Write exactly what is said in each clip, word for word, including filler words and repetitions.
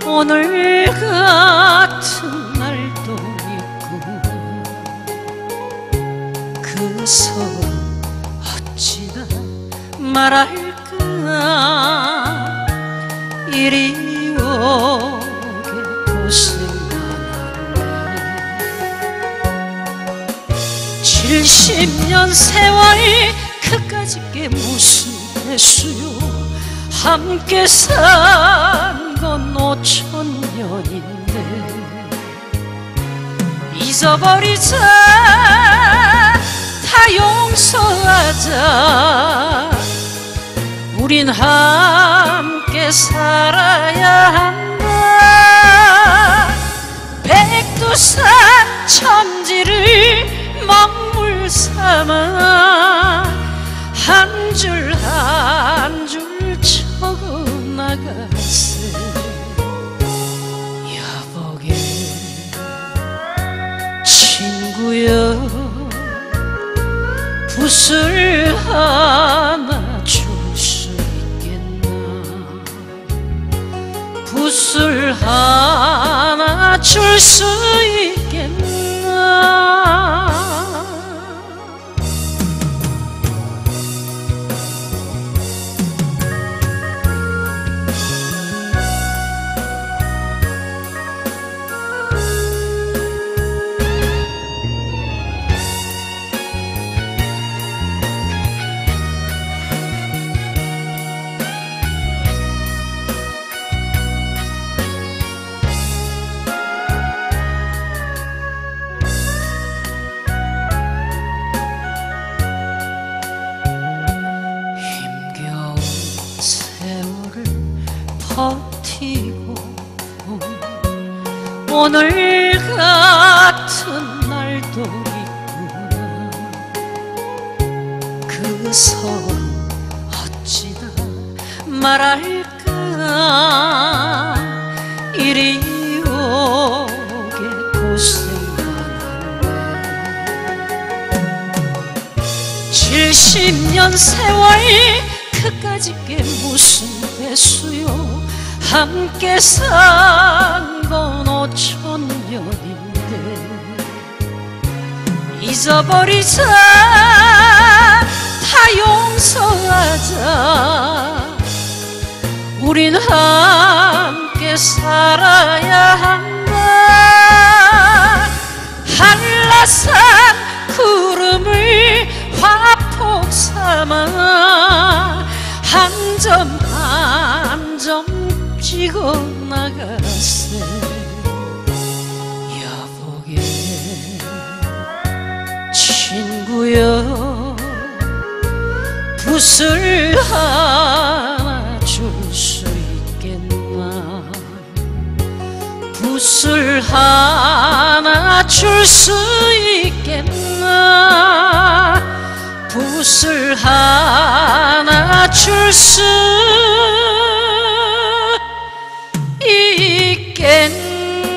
오늘 같은 날도 있고 그 서름 어찌다 말할까. 이리 오게 고생하네. 칠십 년 세월 그까짓 게 무슨 대수요. 함께 산 건 오천 년인데 잊어버리자, 다 용서하자. 우린 함께 살아야 한다. 백두산 천지를 먹물 삼아 한 줄 한 줄 적어 나갔어. 여보게 친구여, 붓을 하나 줄 수 있겠나. 붓을 하나 줄 수 있겠나. 버티고 오늘 같은 날도 있구나. 그 서름 어찌다 말할까. 이리 오게 고생하네. 칠십 년 세월 그까짓 게 무슨 대수요. 함께 산 건 오천 년인데 잊어버리자, 다 용서하자. 우린 함께 살아야 한다. 한라산 구름을 화폭 삼아 한 점 한 점 지고 나갔어. 여보게 친구여, 붓을 하나 줄 수 있겠나. 붓을 하나 줄 수 있겠나. 붓을 하나 줄 수 있겠나.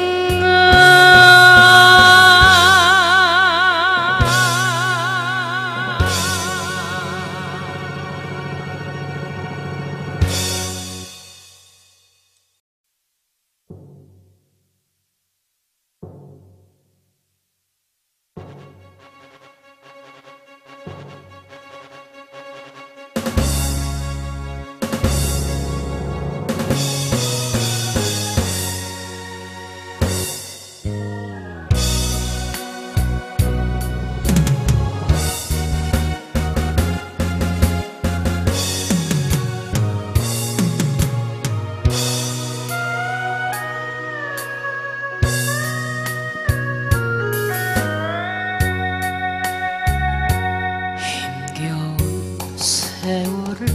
세월을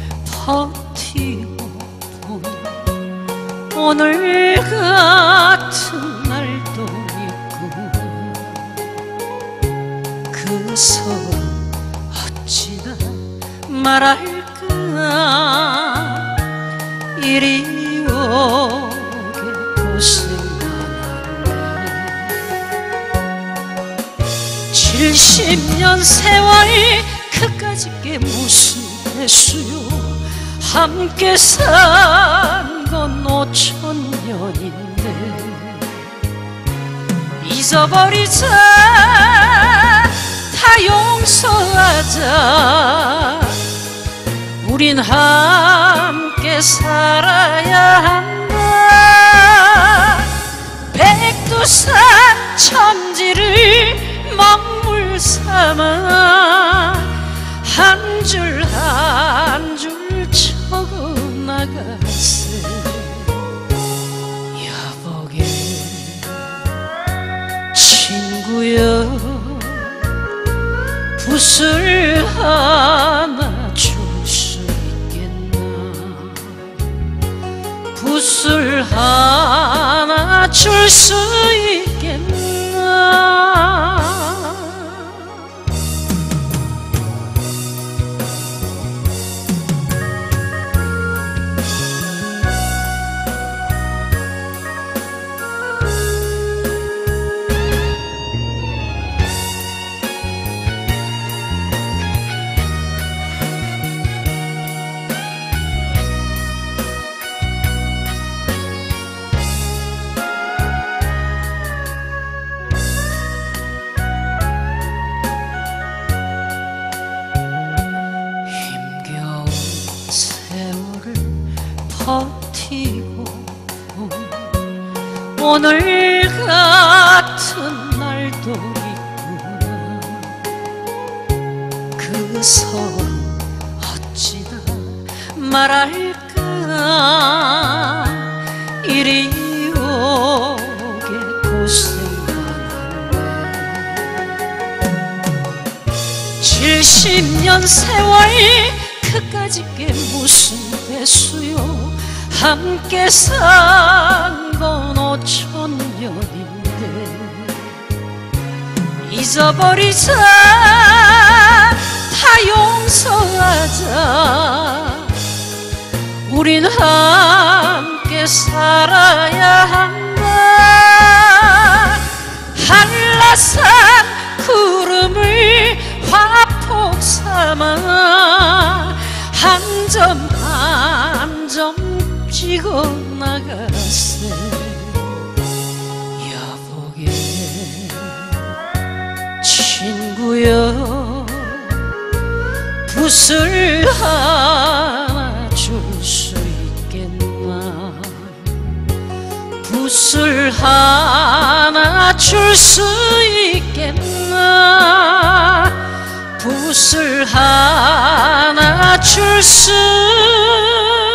버티고 오늘 같은 날도 있고 그 서름 어찌다 말할까. 이리 오게 고생하네. 칠십 년 세월 그까짓 게 무슨 대수요. 함께 산 건 오천 년 년인데 잊어버리자 다 용서하자 우린 함께 살아야 한다 백두산 천지를 먹물 삼아 한 줄 한 줄 적어나갔어 여보게 친구여 붓을 하나 줄 수 있겠나 붓을 하나 줄 수 있겠나 버티고 오늘 같은 날도 있구나 그 서로 어찌다 말할까 이리 오게 고생하네 칠십 년 세월 그까짓 게 무슨 대수요 함께 산 건 오천 년인데 잊어버리자 다 용서하자 우린 함께 살아야 한다 한라산 구름을 화폭 삼아 한 점 한 점 찍어 나갔어 여보게 친구여 붓을 하나 줄 수 있겠나 붓을 하나 줄 수 있겠나 붓을 하나 줄 수